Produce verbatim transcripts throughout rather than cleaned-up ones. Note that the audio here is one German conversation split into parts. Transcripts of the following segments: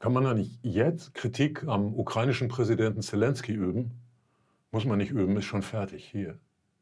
Kann man da nicht jetzt Kritik am ukrainischen Präsidenten Selenskyj üben? Muss man nicht üben, ist schon fertig. Hier.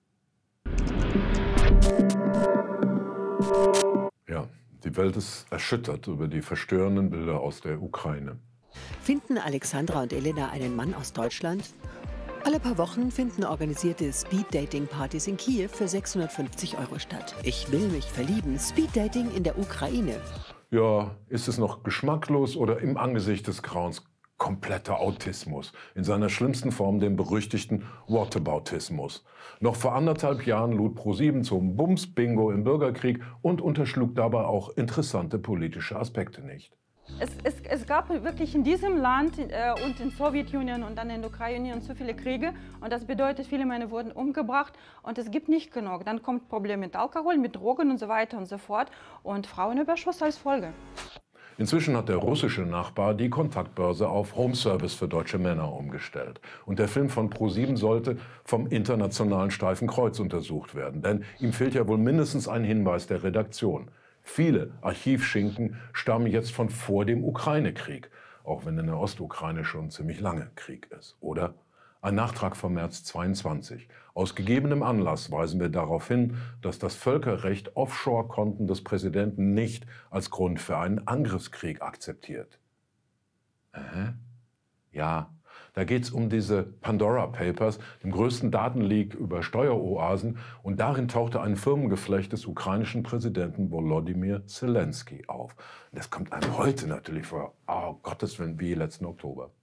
Ja, die Welt ist erschüttert über die verstörenden Bilder aus der Ukraine. Finden Alexandra und Elena einen Mann aus Deutschland? Alle paar Wochen finden organisierte Speed-Dating-Partys in Kiew für sechshundertfünfzig Euro statt. Ich will mich verlieben. Speed-Dating in der Ukraine. Ja, ist es noch geschmacklos oder im Angesicht des Grauens kompletter Autismus? In seiner schlimmsten Form den berüchtigten Whataboutismus. Noch vor anderthalb Jahren lud ProSieben zum Bums-Bingo im Bürgerkrieg und unterschlug dabei auch interessante politische Aspekte nicht. Es, es, es gab wirklich in diesem Land äh, und in der Sowjetunion und dann in der Ukraine so viele Kriege. Und das bedeutet, viele Männer wurden umgebracht und es gibt nicht genug. Dann kommt Problem mit Alkohol, mit Drogen und so weiter und so fort. Und Frauenüberschuss als Folge. Inzwischen hat der russische Nachbar die Kontaktbörse auf Homeservice für deutsche Männer umgestellt. Und der Film von ProSieben sollte vom internationalen Streifen Kreuz untersucht werden. Denn ihm fehlt ja wohl mindestens ein Hinweis der Redaktion. Viele Archivschinken stammen jetzt von vor dem Ukraine-Krieg, auch wenn in der Ostukraine schon ziemlich lange Krieg ist. Oder ein Nachtrag vom März zweiundzwanzig. Aus gegebenem Anlass weisen wir darauf hin, dass das Völkerrecht Offshore-Konten des Präsidenten nicht als Grund für einen Angriffskrieg akzeptiert. Äh? Ja. Da geht es um diese Pandora Papers, dem größten Datenleak über Steueroasen. Und darin tauchte ein Firmengeflecht des ukrainischen Präsidenten Volodymyr Selenskyj auf. Und das kommt einem heute natürlich vor, oh Gottes Willen, wie letzten Oktober.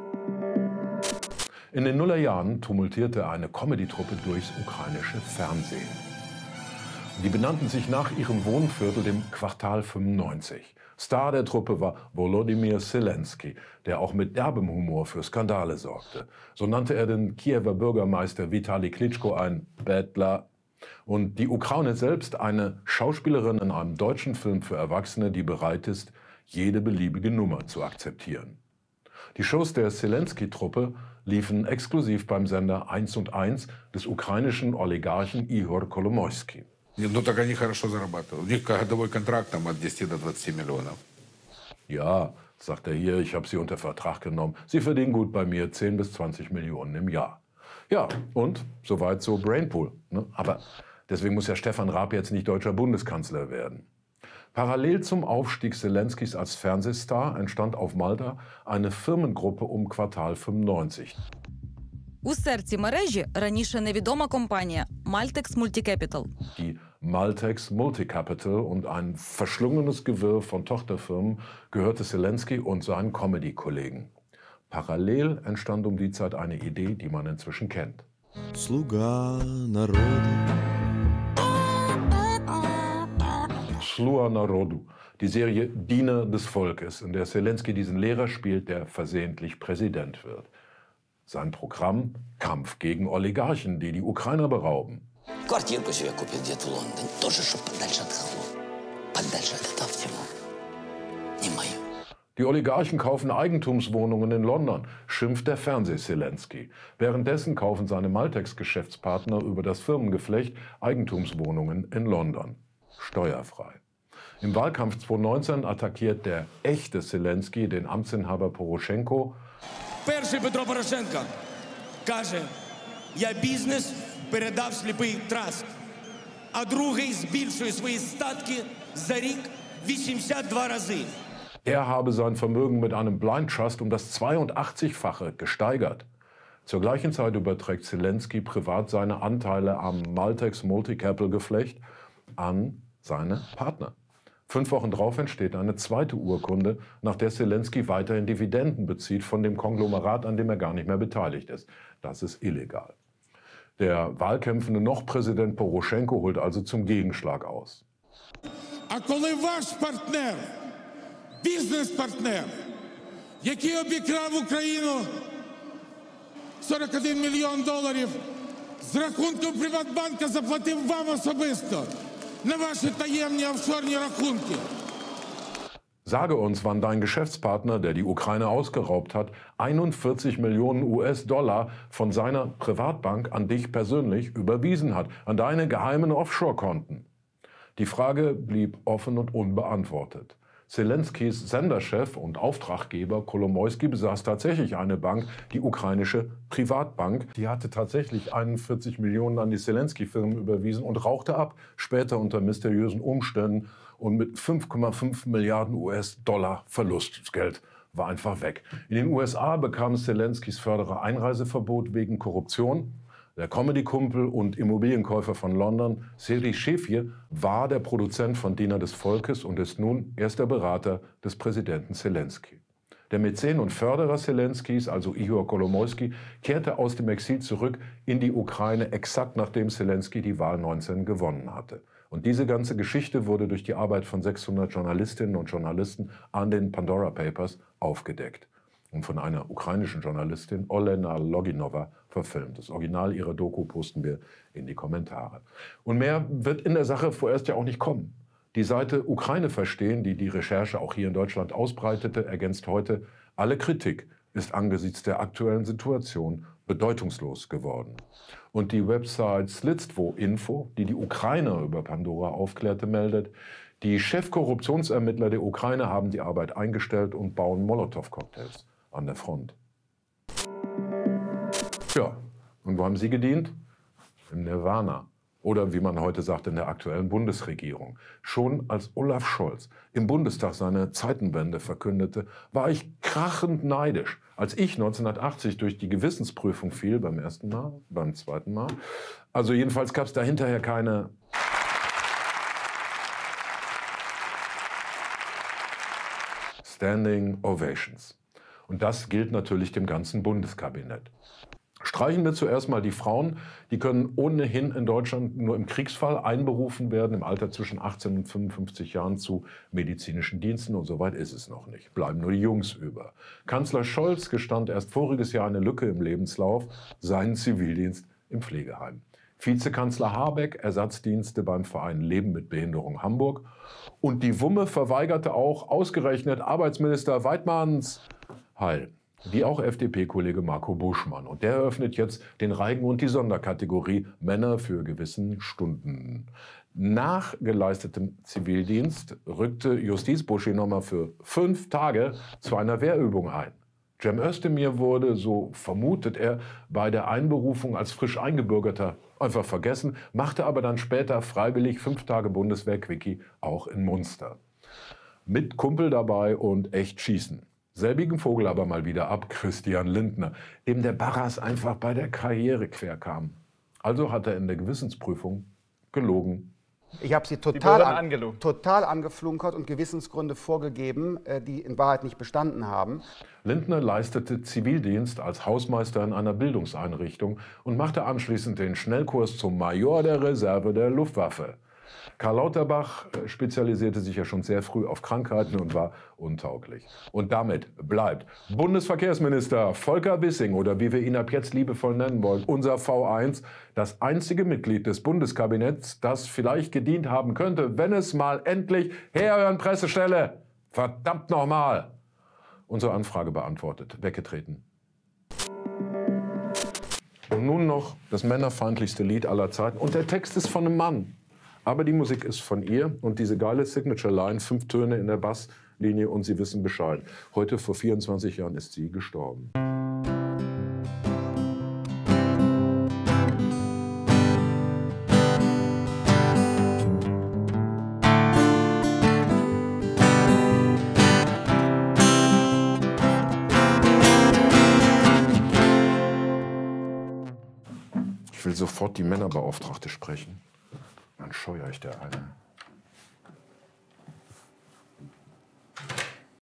In den Nullerjahren tumultierte eine Comedy-Truppe durchs ukrainische Fernsehen. Die benannten sich nach ihrem Wohnviertel, dem Quartal fünfundneunzig. Star der Truppe war Volodymyr Selenskyj, der auch mit derbem Humor für Skandale sorgte. So nannte er den Kiewer Bürgermeister Vitali Klitschko ein Bettler. Und die Ukraine selbst eine Schauspielerin in einem deutschen Film für Erwachsene, die bereit ist, jede beliebige Nummer zu akzeptieren. Die Shows der Selenskyj-Truppe liefen exklusiv beim Sender eins und eins des ukrainischen Oligarchen Ihor Kolomoisky. Ну так они хорошо зарабатывают. У них годовой контракт там от десяти до двадцати миллионов. Ja, sagt er hier, ich habe Sie unter Vertrag genommen. Sie verdienen gut bei mir zehn bis zwanzig Millionen im Jahr. Ja, und soweit so Brainpool. Ne? Aber deswegen muss ja Stefan Raab jetzt nicht deutscher Bundeskanzler werden. Parallel zum Aufstieg Selenskyjs als Fernsehstar entstand auf Malta eine Firmengruppe um Quartal fünfundneunzig. У серці мережі раніше невідома компанія Maltex Multicapital. Die Maltex Multicapital und ein verschlungenes Gewirr von Tochterfirmen gehörte Selenskyj und seinen Comedy-Kollegen. Parallel entstand um die Zeit eine Idee, die man inzwischen kennt. Слуга народу. Слуга народу, die Serie Diener des Volkes, in der Selenskyj diesen Lehrer spielt, der versehentlich Präsident wird. Sein Programm: Kampf gegen Oligarchen, die die Ukrainer berauben. Квартирку себе купил где-то в Лондоне, тоже, чтоб подальше от холод. Подальше от этого всего. Не мое. Die Oligarchen kaufen Eigentumswohnungen in London, schimpft der Fernseh-Selenskyj. Währenddessen kaufen seine Maltex-Geschäftspartner über das Firmengeflecht Eigentumswohnungen in London. Steuerfrei. Im Wahlkampf zweitausendneunzehn attackiert der echte Selenskyj den Amtsinhaber Poroschenko. Перший Петро Порошенко каже: "Я бізнес передав сліпий траст", а другий збільшує свої статки за рік вісімдесят два рази. Er habe sein Vermögen mit einem Blind Trust um das zweiundachtzigfache gesteigert. Zur gleichen Zeit überträgt Selenskyj privat seine Anteile am Maltex Multicapital-Geflecht an seine Partner. Fünf Wochen drauf entsteht eine zweite Urkunde, nach der Selenskyj weiterhin Dividenden bezieht von dem Konglomerat, an dem er gar nicht mehr beteiligt ist. Das ist illegal. Der wahlkämpfende noch-Präsident Poroschenko holt also zum Gegenschlag aus. А коли ваш партнер, бізнес-партнер, який обікрав Україну сорок один мільйон доларів, з рахунку Приватбанка заплатив вам особисто на ваши таємні офшорні рахунки. Sage uns, wann dein Geschäftspartner, der die Ukraine ausgeraubt hat, einundvierzig Millionen U S-Dollar von seiner Privatbank an dich persönlich überwiesen hat, an deine geheimen Offshore-Konten. Die Frage blieb offen und unbeantwortet. Zelenskys Senderchef und Auftraggeber Kolomoisky besaß tatsächlich eine Bank, die ukrainische Privatbank. Die hatte tatsächlich einundvierzig Millionen an die Zelensky-Firmen überwiesen und rauchte ab, später unter mysteriösen Umständen und mit fünf Komma fünf Milliarden U S-Dollar Verlust. Das Geld war einfach weg. In den U S A bekam Zelenskys Förderer Einreiseverbot wegen Korruption. Der Comedy-Kumpel und Immobilienkäufer von London, Seri Shefir, war der Produzent von Diener des Volkes und ist nun erster Berater des Präsidenten Zelensky. Der Mäzen und Förderer Zelenskys, also Ihor Kolomoisky, kehrte aus dem Exil zurück in die Ukraine, exakt nachdem Zelensky die Wahl neunzehn gewonnen hatte. Und diese ganze Geschichte wurde durch die Arbeit von sechshundert Journalistinnen und Journalisten an den Pandora Papers aufgedeckt und von einer ukrainischen Journalistin, Olena Loginova, verfilmt. Das Original ihrer Doku posten wir in die Kommentare. Und mehr wird in der Sache vorerst ja auch nicht kommen. Die Seite Ukraine verstehen, die die Recherche auch hier in Deutschland ausbreitete, ergänzt heute: Alle Kritik ist angesichts der aktuellen Situation bedeutungslos geworden. Und die Website Slidstvo Info, die die Ukraine über Pandora aufklärte, meldet: Die Chefkorruptionsermittler der Ukraine haben die Arbeit eingestellt und bauen Molotow-Cocktails an der Front. Ja, und wo haben Sie gedient? Im Nirvana. Oder wie man heute sagt, in der aktuellen Bundesregierung. Schon als Olaf Scholz im Bundestag seine Zeitenwende verkündete, war ich krachend neidisch. Als ich neunzehnhundertachtzig durch die Gewissensprüfung fiel, beim ersten Mal, beim zweiten Mal. Also jedenfalls gab es da hinterher keine Standing Ovations. Und das gilt natürlich dem ganzen Bundeskabinett. Streichen wir zuerst mal die Frauen. Die können ohnehin in Deutschland nur im Kriegsfall einberufen werden, im Alter zwischen achtzehn und fünfundfünfzig Jahren zu medizinischen Diensten. Und so weit ist es noch nicht. Bleiben nur die Jungs über. Kanzler Scholz gestand erst voriges Jahr eine Lücke im Lebenslauf, seinen Zivildienst im Pflegeheim. Vizekanzler Habeck Ersatzdienste beim Verein Leben mit Behinderung Hamburg. Und die Wumme verweigerte auch ausgerechnet Arbeitsminister Weidmanns Heil. Wie auch F D P-Kollege Marco Buschmann. Und der eröffnet jetzt den Reigen und die Sonderkategorie Männer für gewissen Stunden. Nach geleistetem Zivildienst rückte Justizbuschi nochmal für fünf Tage zu einer Wehrübung ein. Cem Özdemir wurde, so vermutet er, bei der Einberufung als frisch Eingebürgerter einfach vergessen, machte aber dann später freiwillig fünf Tage Bundeswehr-Quickie auch in Munster. Mit Kumpel dabei und echt schießen. Selbigen Vogel aber mal wieder ab, Christian Lindner, dem der Barras einfach bei der Karriere quer kam. Also hat er in der Gewissensprüfung gelogen. Ich habe sie total, an, total angeflunkert und Gewissensgründe vorgegeben, die in Wahrheit nicht bestanden haben. Lindner leistete Zivildienst als Hausmeister in einer Bildungseinrichtung und machte anschließend den Schnellkurs zum Major der Reserve der Luftwaffe. Karl Lauterbach spezialisierte sich ja schon sehr früh auf Krankheiten und war untauglich. Und damit bleibt Bundesverkehrsminister Volker Wissing, oder wie wir ihn ab jetzt liebevoll nennen wollen, unser V eins, das einzige Mitglied des Bundeskabinetts, das vielleicht gedient haben könnte, wenn es mal endlich herhören, Pressestelle, verdammt nochmal, unsere Anfrage beantwortet, weggetreten. Und nun noch das männerfeindlichste Lied aller Zeiten. Und der Text ist von einem Mann. Aber die Musik ist von ihr und diese geile Signature-Line, fünf Töne in der Basslinie und Sie wissen Bescheid. Heute vor vierundzwanzig Jahren ist sie gestorben. Ich will sofort die Männerbeauftragte sprechen. Dann scheue ich der eine.